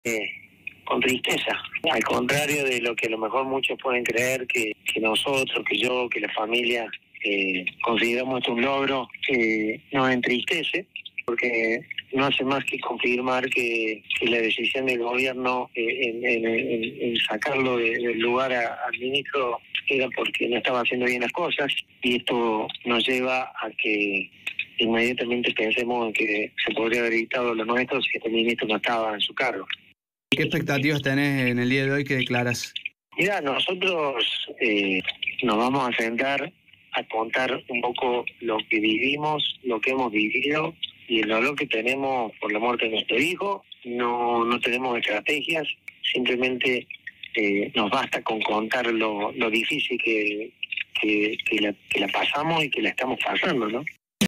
Con tristeza, al contrario de lo que a lo mejor muchos pueden creer que nosotros, que yo, que la familia consideramos esto un logro, nos entristece porque no hace más que confirmar que la decisión del gobierno en sacarlo del lugar al ministro era porque no estaba haciendo bien las cosas, y esto nos lleva a que inmediatamente pensemos en que se podría haber evitado lo nuestro si este ministro no estaba en su cargo. ¿Qué expectativas tenés en el día de hoy que declaras? Mira, nosotros nos vamos a sentar a contar un poco lo que vivimos, lo que hemos vivido y el dolor que tenemos por la muerte de nuestro hijo. No tenemos estrategias, simplemente nos basta con contar lo difícil que la pasamos y que la estamos pasando, ¿no?